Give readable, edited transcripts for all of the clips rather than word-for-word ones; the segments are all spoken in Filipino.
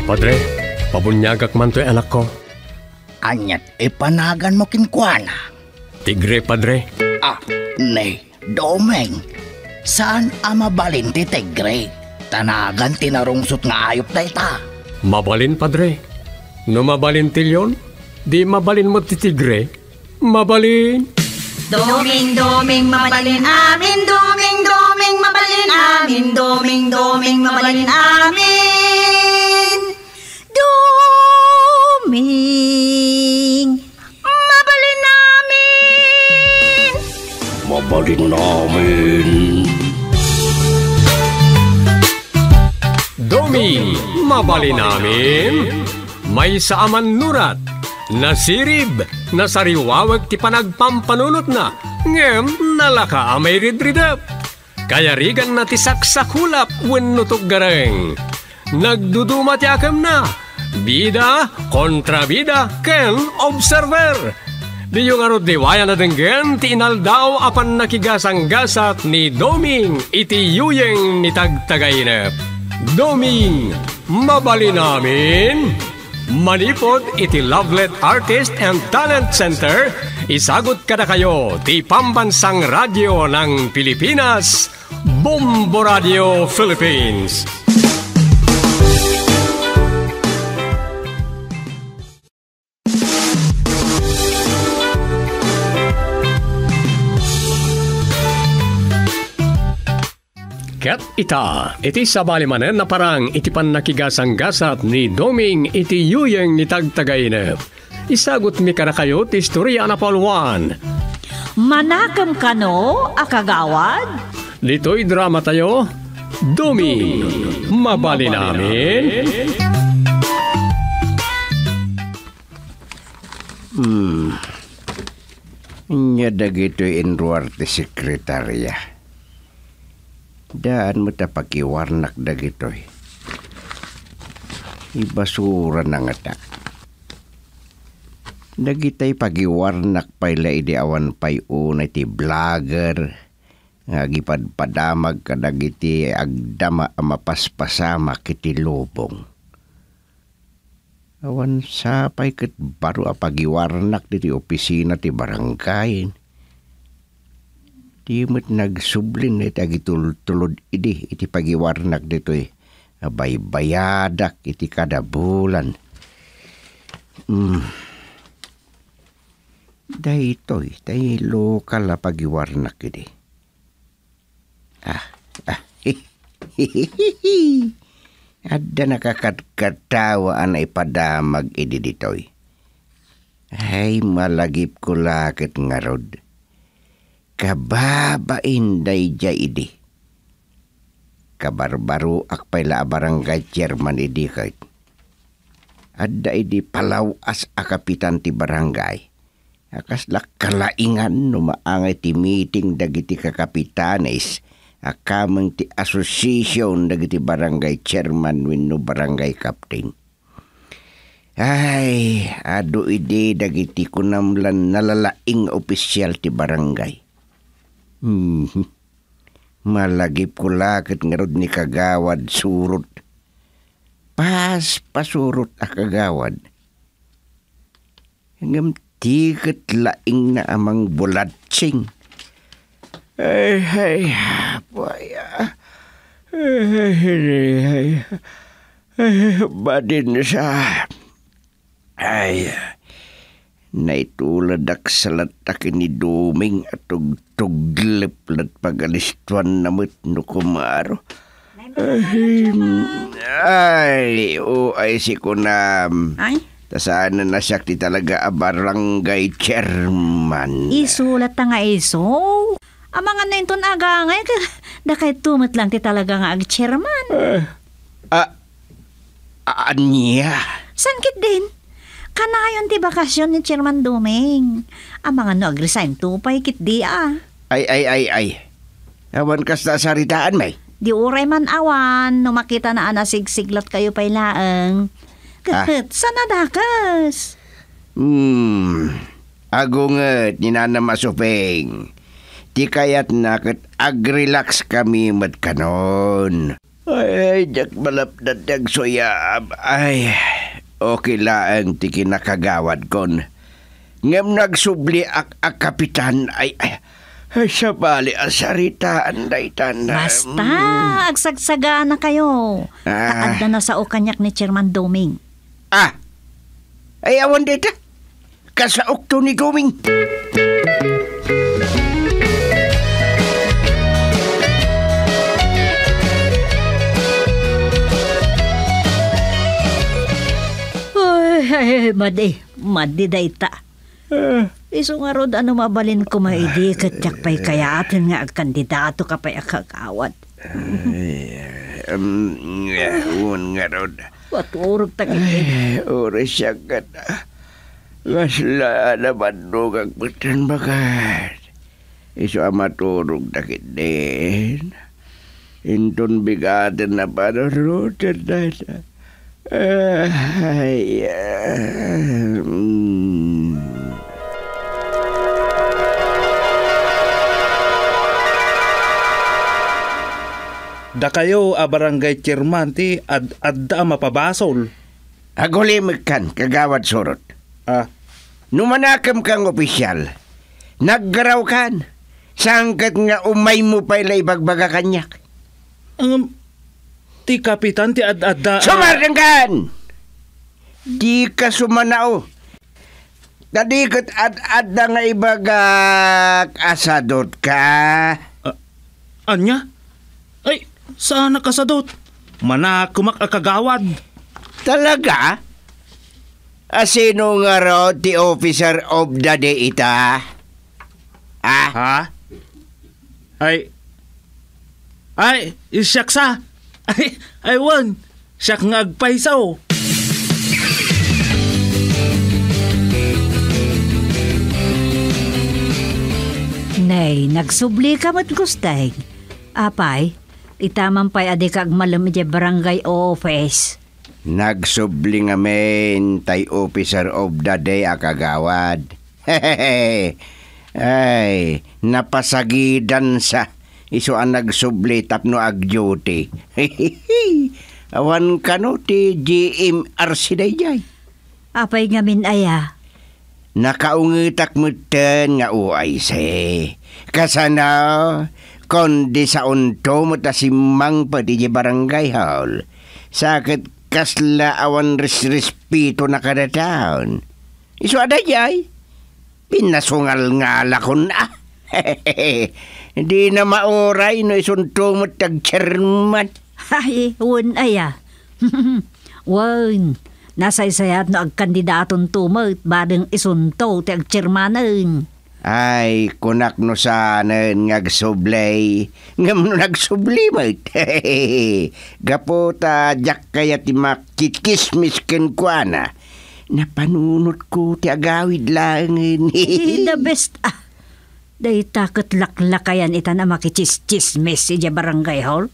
Padre, pabunyagak man to'y anak ko. Anyat ipanagan mo kinkwana. Tigre, Padre. Nay, Domeng. Saan mabalin ti Tigre? Tanagan tinarungsot nga ayop na ita. Mabalin, Padre. No mabalin tilyon, di mabalin mo ti Tigre. Mabalin. Doming, doming, mabalin amin. Doming, doming, mabalin amin. Doming, doming, mabalin amin. Doming, mabalin amin. Mabalin namin. Doming, mabalin namin. May saaman nurat. Nasirib, nasariwawag ti panagpampanunot na. Ngem, nalaka amay ridridap. Kaya rigan na ti saksakulap wenno gareng. Nagduduma ti akam na. Bida, kontrabida, ken observer. Di yung arot diwaya na denggen ti inaldaw apan nakigasang-gasat ni Doming iti yuyeng ni tagtagainep. Doming, mabali namin. Manipod iti Lovelet Artist and Talent Center, isagot kada kayo ti Pambansang Radyo ng Pilipinas, Bombo Radio Philippines. Ket ita, iti sabalimanen na parang iti pan nakigasang-gasat ni Doming iti yuyeng ni tagtagainep. Isagot mi kada kayo ti istorya na palwan. Manakam kano, akagawad? Dito'y drama tayo, Doming, mabali namin. Nya dagito'y inruar ti sekretarya. Daan mo ta pakiwarnak dagitoy. Ibasura na nga ta. Dagitay pagiwarnak payla idi awan pay unay ti vlogger. Nga gipadpadamag ka dagiti agdama mapaspasama kiti lubong. Awan sapay ket baro a pagiwarnak diti opisina ti barangay. Di mo't nagsublin iti agitulod idi iti pagiwarnak dito'y baybayadak iti kada bulan. Daytoy, tay lokal na pagiwarnak idi. Ada nakakatkatawa na ipadamag idi dito'y. Ay malagip ko lakit nga rod. Kababain day jay idi. Kabarbaro akpay la barangay chairman idi kahit. Adda idi palawas a kapitan ti barangay. Akas kalaingan no maangay ti meeting dagiti kakapitanes. Akamang ti association dagiti barangay chairman wenno barangay captain. Ay, ado idi dagiti kunamlan nalalaing opisyal ti barangay. Malagip ko lakit nga rod ni kagawad surot. Pasurot a kagawad. Hanggang tiket laing na amang bulatsing. Ay, boya. Badin sa. Ay, naituladak salat akin ni Doming at tugtuglip-lat pagalistuan na no kumaro. Ay, si Kunam. Ay? Tasaan na siya ti talaga a barangay chairman. Isulat ta nga iso. Amang na yung agangay ka. Dakay tumot lang ti talaga nga ag-chairman. Anya? Sankit din. Kanayon ti bakasyon ni Chairman Doming. Amang ag-resign tupay kit di Ay. Awan kas na saritaan may? Di uray man awan. No makita na anasigsiglat kayo pay laeng. Kahit sana dakas. Agunget ni Nana Masupeng. Di kayat nakit ag-relax kami mat kanon. Ay, jak malapdan jak soyam. Ay, okay lang ti kinakagawad kon. Ngam nagsubli ak kapitan ay sa bali asaritaan daytan. Basta, agsagsaga na kayo. Taadda na sa o kanyak ni Chairman Doming. Ay awan dita. Kasaok to ni Doming. Ay, madi dayta. Iso nga rod ano mabalin ko maidi katyak pa'y kaya atin nga kandidato ka pa'y akagawad. Uwan nga rod. Paturog takit. Oras siya ka na. Gasla naman no kang putan bakat. Iso maturog takit din. Inton bigatin na panarutan na siya. Da kayo barangay chairman ti adda mapabasol. Agulimik kan kagawad surot. Numanakam kang opisyal. Naggaraw kan. Sangkat nga umay mo pa ilay bagbaga kanyak. Ti kapitan ti adda. Sumarang kan! Di ka sumanao. Nadikot adda nga ibagak asadot ka. Anya? Ay, saan nakasadot? Manakumak akagawad. Talaga? Sino nga raw ti officer of the day ita? Ha? Ay, siyak sa. Ay, wan. Siyak nga agpaisaw. Nay, nagsubli ka mat gustay. Apay, itaman pa'y adik kag malam iti barangay office. Nagsubli nga men tay officer of the day akagawad. Ay, napasagidan sa iso ang nagsubli tapno ag duty. Awan ka no ti GMRC dayjay. Apay nga min aya. Nakaungitak mo ten nga uay se. Kasana, kondi sa unto mo tasimang pati di barangay hall. Sakit kasla awan respeto na kada taon. Iso ada jay. Pinasungal nga lakon na. Hindi na mauray no isunto mo tag-chairman. Ay, wan aya. Wan. Nasaysayat no agkandidaton tumot badeng isunto ti agchairmanen. Ay, kunak no sana ngagsublay. Ngam no nagsubli mo. Gapota jak kaya ti makikismis ken kuana. Napanunot ko ti agawid lang. The best. Day takot laklakayan ita na makichischismis si barangay hall.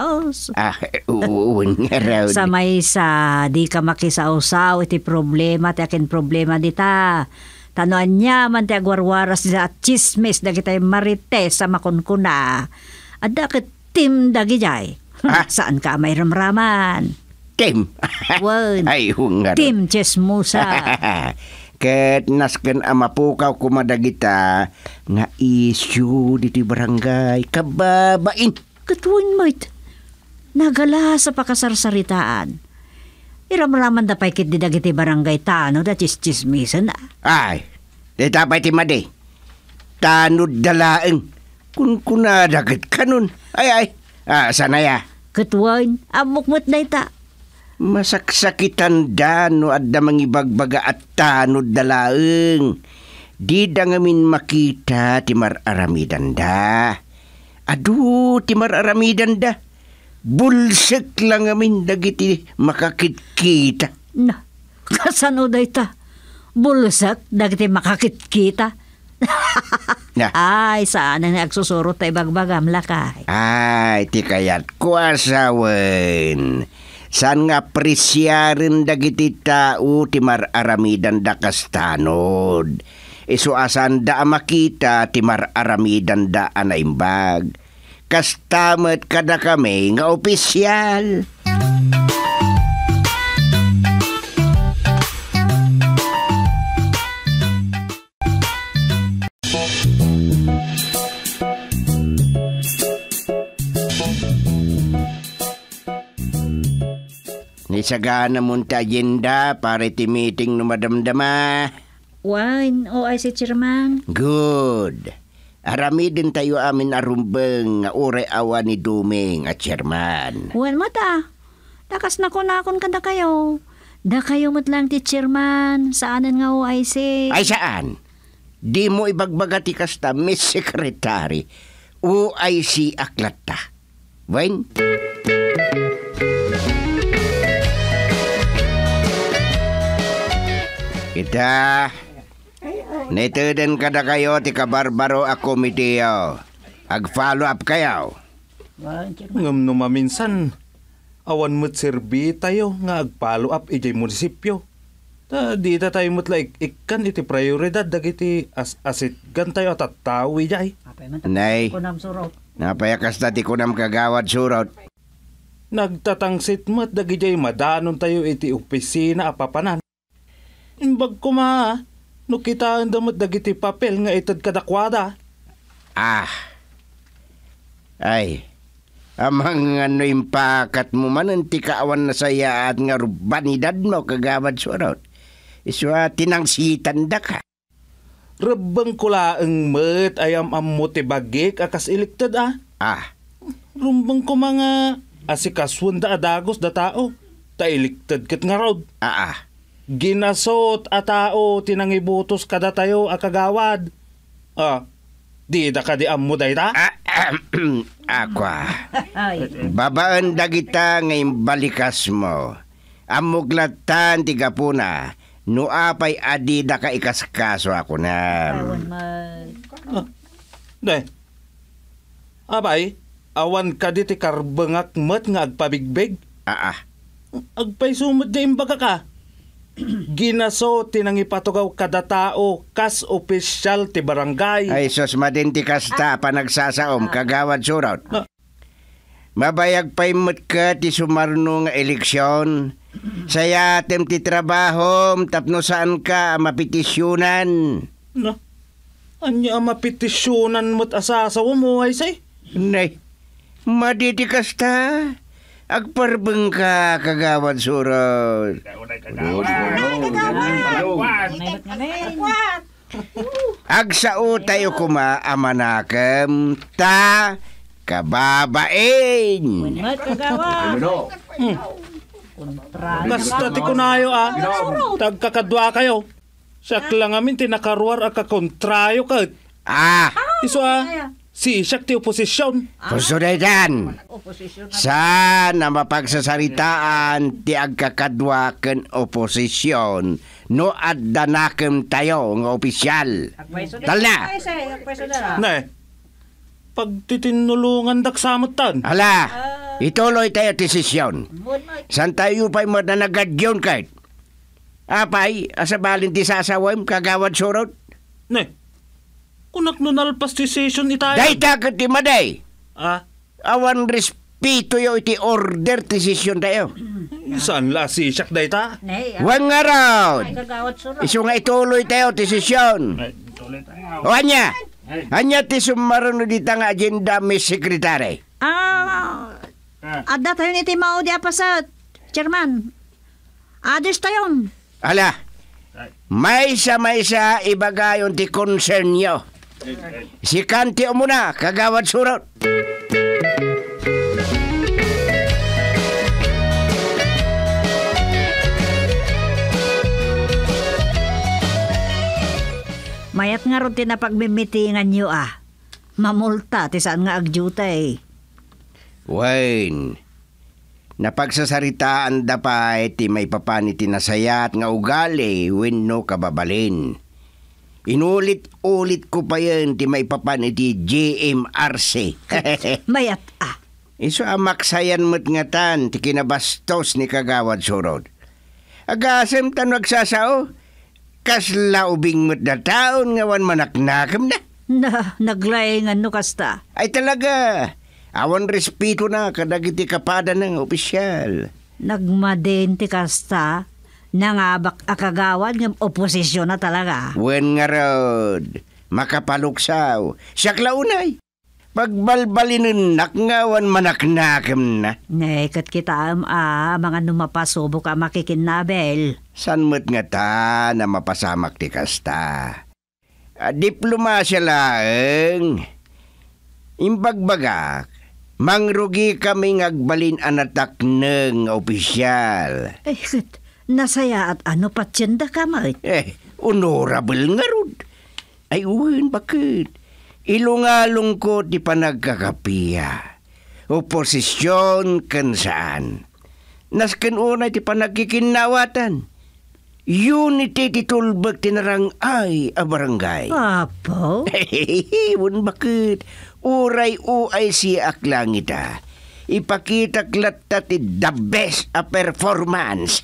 Uwan nga raw. Sa may sa di ka makisausaw iti problema, ti akin problema dita. Tanuan niya man ti agwarwaras sa chismis da kita'y marites sa makunkuna. At dakit tim dagi jay. Saan ka may ramraman? Tim? Ay, hungar. Tim chismusa. Ket nasken amapukaw kumadagita nga issue diti barangay kababain. Katuin mo't nagala sa pakasarsaritaan. Iramraman da pa'y kit didagiti barangay tano da chismisan na. Ay, dita pa'y timadi. Tanod dalaeng. Kun kunadagit kanun. Ay. Sanaya. Katuin, amukmut na ita. Masaksakitan da no adda mangibagbaga at tanod dalaeng. Di da ngamin makita ti mararamidan da. Adu ti mararamidan da. Bulsek lang ngamin dagiti makakitkita. Na, kasano da ita? Bulsek dagiti makakitkita? Ay, saan na nagsusurot tayo bagbagam lakay? Ay, ti kayat kuasawen. Saan nga presyarin dagiti tao ti mararamidan da kastanod. Iso asan da makita ti mararamidan da anaimbag. Kastamet kada kami nga opisyal. Nisagana mo ta agenda para iti meeting no madamdama. Wine, o ay si Chairman. Good. Arami din tayo amin arumbeng nga ure awa ni Duming at Chairman. Wan mata. Takas na ko kada kayo. Da kayo matlang ti Chairman. Saanan nga o ay si... Ay saan? Di mo ibagbagati kasta, Miss Secretary. OIC aklat ta. Wine? Kita, nitiden kada kayo ti kabarbaro a komitiyo. Ag-follow up kayo. Ngam no maminsan, awan mo't serbi tayo nga ag-follow up ijay munisipyo. Di ta tayo mo't like ikan iti prioridad dagiti asit gan tayo at tawi jay. Nay, Kunam surot. napayakas na ti kunam kagawad surot. Nagtatangsit mo't dagijay madanon tayo iti opisina apapanan. Imbag ko no kita ang damot dagiti papel nga itad kadakwada. Ay, amang ano impakat mo man ang tikaawan na saya at nga rubanidad mo kagawad surot. Iswa tinangsitan da ka. Rabang kulaang met ayam ammo ti bagik akas iliktad Rumbang ko mga asikaswan da adagos da tao. Ta iliktad kat nga rod. Ginasot a tao tinangibutos kada tayo akagawad. Di da ka di ammo day ta? Aqua. Babaan dagita ngayon balikas mo. Amuglatan tiga puna. No apay adi da ka ikaskaso ako na. Day. Abay, awan ka di ti karbangak met nga agpabigbig. Agpay sumod da imbaga ka. Ginaso tinangipatugaw kada tao kas opisyal ti barangay. Ay sos madinti kasta panagsasaom kagawad surot. Mabayag pa'y mo't ka ti sumarno nga eleksyon. Saya tem ti trabahom tapno saan ka mapetisyonan. Anya mapetisyonan mo't asasawa mo ay say? Nay, maditi kasta. Agparbeng ka kagawad surot. Agsao tayo kuma amanakam ta kababain. Basta ti kunayo tagkakadwa kayo. Siyak lang amin tinakaruar akakontrayo ka. Iso si siyak ti oposisyon. Pusudedan. Sana mapagsasaritaan ti agkakadwa ken oposisyon no addanakem tayo nga opisyal. Talna. Ne. Pagtitinulungan daksamot tan. Hala. Ituloy tayo ti sesyon. San tayo pa'y madanagadyon kahit. Apay, asabalin ti sasawam kagawad surot. Ne. Kunak no nalpas ti session itayo. Day takat ti maday. Awan respeto yo iti order ti session tayo. Saan la si siyak day ta? Wang araw. Iso nga ituloy tayo ti sesyon. O anya. Anya ti sumaruno dita nga agenda, Miss Secretary. Adda tayo ni Timao di apa sa Chairman. Adis tayo. Ala. Maysa ibagayon ti concern nyo. Si Kanti o muna, kagawad surot. Mayat nga ron na pagmimitingan nyo Mamulta, ti saan nga agjuta Wayne, napagsasaritaan da pa ti may papaniti nasayat nga ugali wenno kababalin. Inulit-ulit ko pa yan ti may papaniti GMRC. Mayat Iso amaksayan mo't nga tan ti kinabastos ni kagawad surod. Agasem tan magsasao, kasla ubing mo't na taon nga wan manaknakam na. Naglayngan no kasta. Ay talaga, Awan respeto na kadagiti kapada ng opisyal. Nagmadenti kasta, nangabak akagawad ng oposisyon na talaga. Wen nga rod, makapaluksaw. Siyak launay. Pagbalbalinin nakngawan manaknakam na. Nekat kita mga numapasubok ang makikinabel. San mo't nga ta na mapasamak ti kasta? Diplomasya laeng. Imbagbagak, mangrugi kami ngagbalin anatak ng opisyal. Nasaya at ano patyenda ka mo? Honorable nga rod. Ay uwin, bakit? Ilungalong ko di panagkakapiya. Oposisyon kan saan. Nasken unay ti panagkikinawatan. Unity ti tulbag tinarang ay a barangay. Apo? Wun bakit? Uray uay si aklangita. Ipakita klatta ti the best a performance.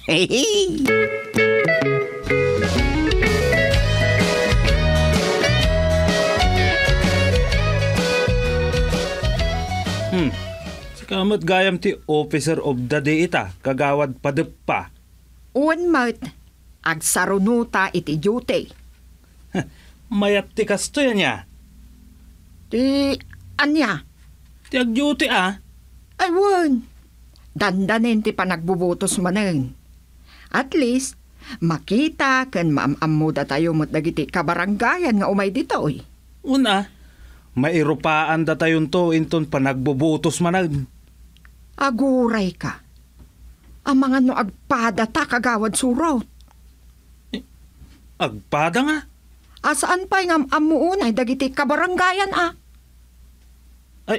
Kamot gayam ti officer of the day ita, kagawad padeppa. Un mat, agsarunuta iti duty. Mayat ti kasto yan niya. Ti, anya? Ti ag-duty Ay, won. Dandanin ti panagbubutos manen. At least, makita kan maamuda tayo mo't dagiti kabaranggayan nga umay dito eh. Una, mairupaan da tayon to inton panagbubutos manen. Aguray ka. Ang mga no agpada ta kagawad surot. Agpada nga? Asaan pa yung amuunay dagiti kabaranggayan Ay,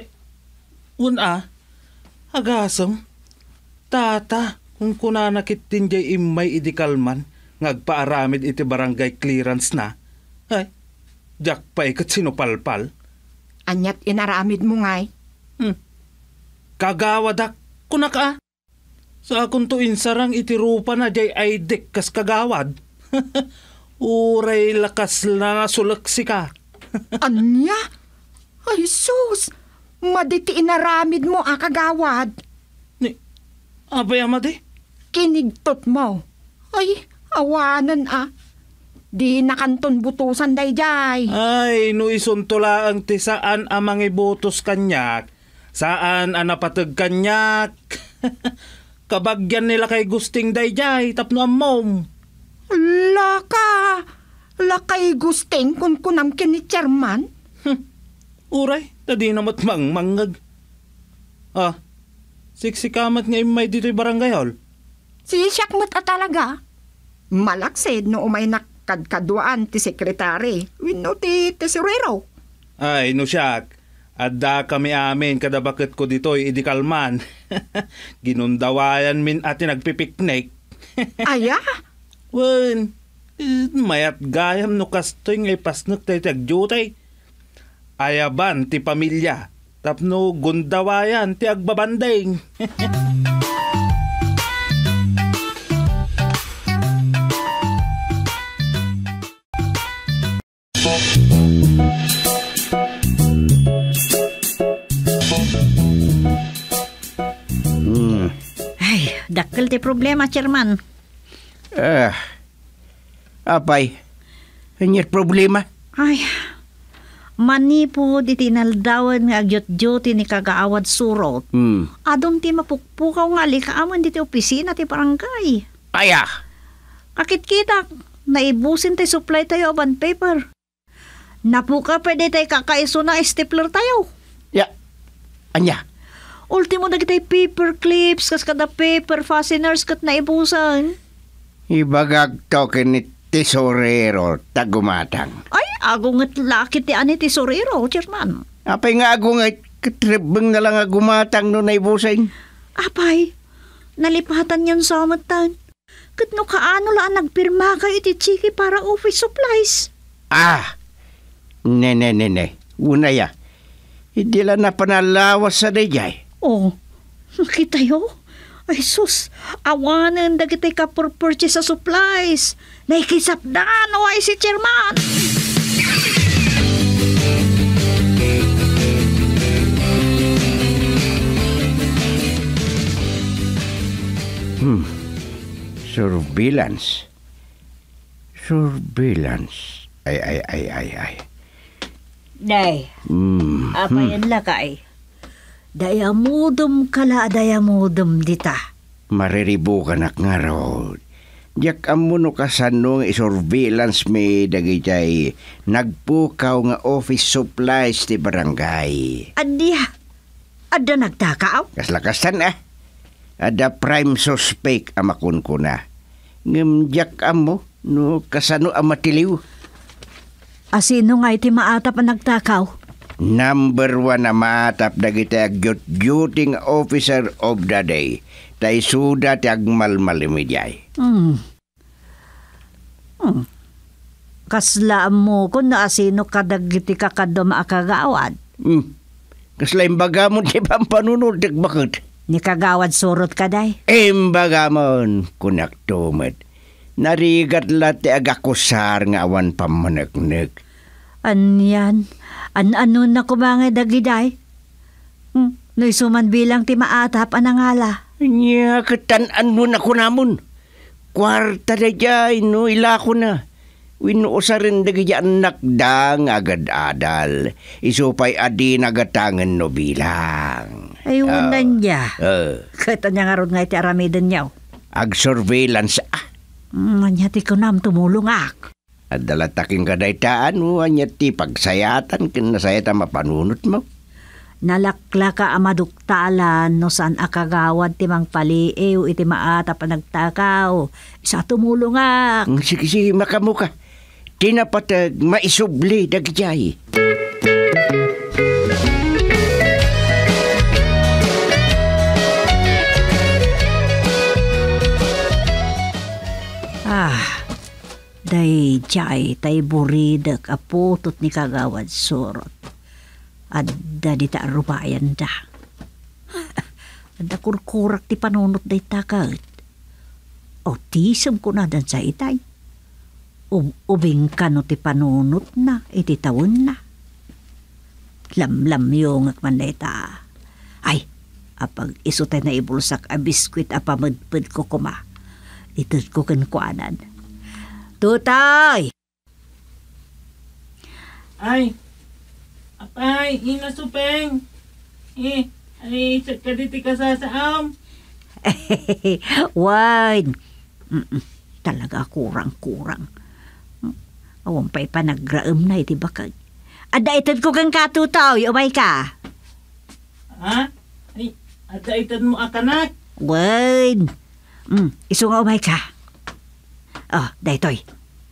agasam. Tata, kung kunanakit din jay imay idikalman, ngagpaaramid iti barangay clearance na. Ay, jak pa ikat sinupalpal. Anyat inaramid mo ngay. Kagawadak, kunak Sa akong tuin sarang itirupa na jay ay dek kas kagawad. Uray lakas na sulaksi ka. Anya? Ay sus! Maditi inaramid mo kagawad. Abay amade? Kinigtot mo. Ay, awanan Di nakanton butusan dayjay. Ay, no isuntula ang tisaan amang ibutos kanyak. Saan napatag kanyak? Kabagyan nila kay gusting dayjay, tapno amom. Lakay gusting kun kunam kini chairman? Uray, tadi namat mangmangag. Siksikamat nga imay dito'y barangay hall. Siyak mo't talaga. Malaksid no umay nakadkaduan ti sekretary. Wino ti tesorero. Ay, no siyak. Adda kami amin kada bakit ko dito'y idikalman. Ginundawayan min ati nagpipiknik. Aya? Wen, mayat gayam no kastoy ngay pasnok tayo tagjutay. Ayaban ti pamilya. Tapno gundawayan ti agbabanding. Ay, dakkel ti problema, chairman. Apay, hanyar problema? Ay, manipo di tinaldawan nga agyot-gyoti ni kagaawad surot. Adon ti mapukpukaw nga likaamon di ti opisina ti barangay. Aya! Kakit-kita, naibusin tayo supply tayo of paper. Napuka pwede tayo kakaiso na stapler tayo. Ya, anya? Ultimo na kita paper clips, kas kada paper fasteners kat naibusan. Ibagag token ni tesorero tagumatang. Ay, agungat laki ti ani tesorero, chairman. Apay nga agungat, katribang na lang agumatang no naibusan. Apay, nalipatan yan sa amatan. Kat no kaano laan nagpirma kayo iti chiki para office supplies. Ne. Una ya. Hindi lang na panalawas sa dayay. Oh, nakita yo? Ay sus, awanan dagitay ka for purchase sa supplies. Naikisapdan o ay si chairman. Surveillance. Surveillance. Ay. Day, apa yan lakay? Dayamudum kala dayamudum dita. Mariribo ka na nga raw. Diyak amuno kasano nga surveillance may dagitay nagpukaw nga office supplies ti barangay. Adda nagtakaw? Kaslakasan Ada prime suspect amakun ko na. Ngem diyak amo no kasano amatiliw. Asino nga iti maatap ang nagtakaw? Number 1 na matap dagitay duty officer of the day. Tay suda ti agmalmalimidjay. Kaslaan mo kung naasino kadagiti kakadom akagawad. Kasla imbagamon ti pampanunod bakit? Ni kagawad surot ka day? Imbagamon kunak tumet. Narigat lat ti agakusar nga awan pamanagnek. Anyan? Ano na kumangay dagiday? Naisuman bilang ti maatap anangala. Nya katan mo na ko namon. Kwarta na dyan, no, ila ko na. Winuusa rin dagaya nakdang agad adal. Isupay adi nagatangan no bilang. Ay, unan niya. Kata niya nga ron nga iti aramidan niyaw. Ag-surveillance Anyati ko nam tumulong ak. At dalataking kadaytaan mo, anyati pagsayatan kinasayatan mapanunot mo. Nalakla ka amaduktalan no saan akagawad timang paliiw iti maata pa nagtakaw. Isa tumulong ak. Sige, makamuka. Tinapatag maisubli dagjay. Day jay tay buridak aputot ni kagawad surot. Adda di ta rubayan da. Adda kurkurak ti panunot day takat. O tisam ko na dan sa itay. Ubing ka no ti panunot na iti tawon na. Lamlam yung akman ta. Ay, apag isutay na ibulsak a biskwit a pamadpad ko kuma. Itod ko kankwanan. Tutay! Ay! Apay! Inasupeng! Ay, kaditi ka sa saam! Wine! Talaga kurang-kurang. Awang pa'y panagraam na iti bakag. Ada itad ko kang katutaw, umay ka. Ha? Ay, ada itad mo akanak? Wine! Iso nga umay ka. Daytoy.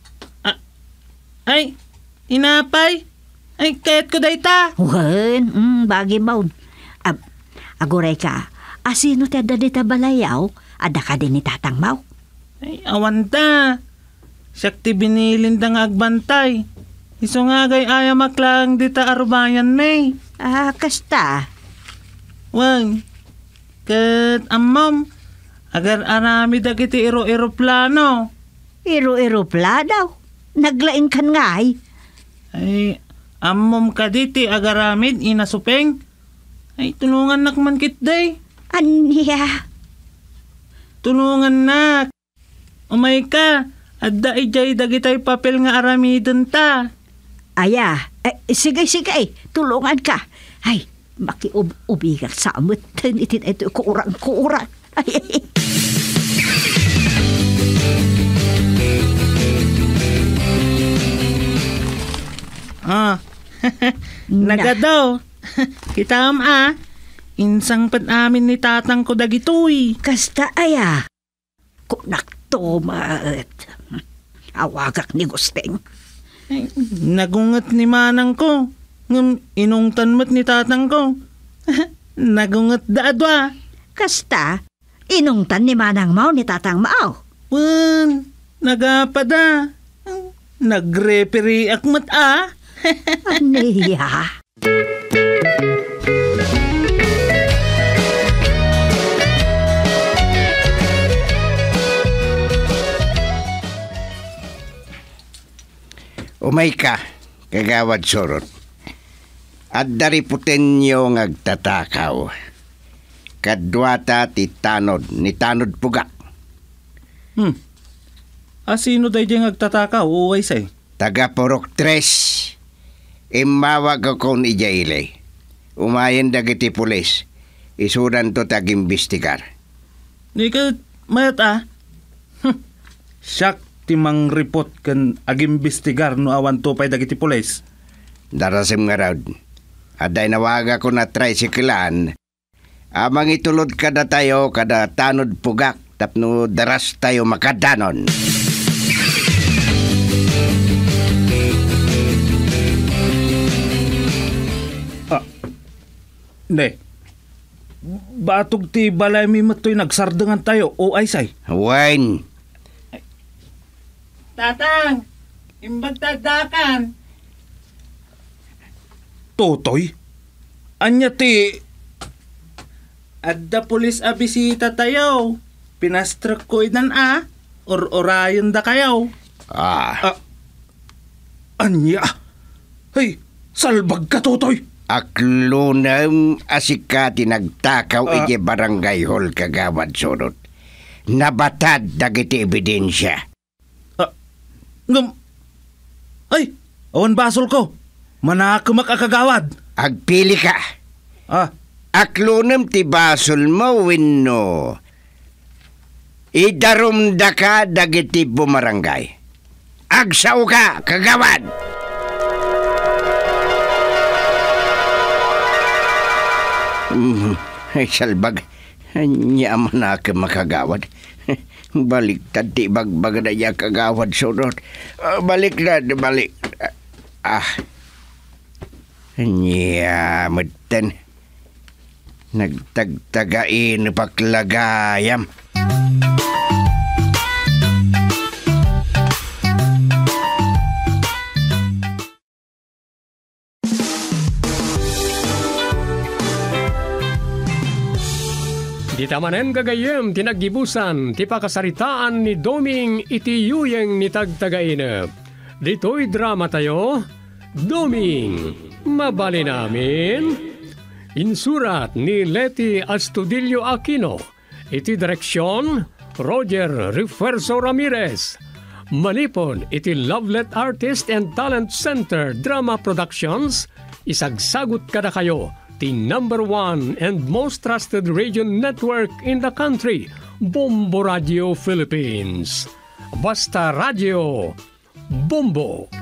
Ay, inapay. Ay, kahit ko dayta. Wan, bagi maun. Aguray ka, asino ti adda dita balayaw, ada ka din ni tatang maw. Ay, awan ta. Siyak ti binilin da nga agbantay. Iso nga gay ayamak lang dita arubayan may. Kasta. Wan, kat amam, agar arami dagiti iro-eroplano. Iro-eropladaw. Naglaing kan ngay. Ay, amom ka diti agaramid inasupeng. Ay, tulungan nak man kit day. Anya? Tulungan nak. Umay ka, adda ijay dagitay papel nga aramidon ta. Aya, sige, tulungan ka. Ay, makiubigak sa amot. Itin ito kurang-kurang. Ay. Nagadaw. Kitam insang pat amin ni tatang ko dagitoy. Kasta aya. Kunak tomat. Awagak ni Gusteng. Ay, nagungat ni manang ko. Ngam inungtan mo't ni tatang ko. Nagungat daadwa. Kasta, inungtan ni manang mau ni tatang mau. Wan, nagapada. Nagreferee akmat Aniya. Umay ka, kagawad surot. At dariputen nyo ngagtatakaw. Kadwata ti tanod, ni tanod puga. Sino day diyang agtatakaw o ay say? Taga Purok 3. Imawag ako ni Jaile. Umayan dagiti pulis. Isudan to tag-imbestigar. Ni ka mayat Siyak timang report kan ag-imbestigar no awan to pay dagiti pulis. Darasim nga raw. Aday nawaga ko na tricyclean. Amang itulod kada tayo kada tanod pugak tapno daras tayo makadanon. Ne. Batog ti balay mi matoy nagsardengan tayo o ay say. Wine. Tatang, imbagtagdakan. Totoy? Anya ti... Adda pulis a bisita tayo. Pinastrak ko inan or orayon da kayo. Anya? Hey, salbag ka, Totoy. Aklunam asika tinagtakaw ije barangay hall kagawad sunod. Nabatad dagiti ebidensya. Ay, awan basol ko. Manakamak akagawad. Agpili ka. Aklunam ti basol mo wenno. Idarumda ka dagiti bumarangay. Agsaw ka kagawad. Ay, salbag. Nyaman na ka makagawad. Baliktad ti bagbag na niya kagawad sunod. Balik. Nyamatan. Nagtagtagain paklagayam. Di tamanen gagayem tinagibusan ti pakasaritaan ni Doming iti yuyeng ni tagtagainep. Dito'y drama tayo, Doming, mabali namin. Insurat ni Leti Astudillo Aquino, iti direksyon, Roger Refuerzo Ramirez. Manipon iti Lovelet Artist and Talent Center Drama Productions, isagsagot kada kayo the #1 and most trusted radio network in the country, Bombo Radio Philippines. Basta Radio, Bombo.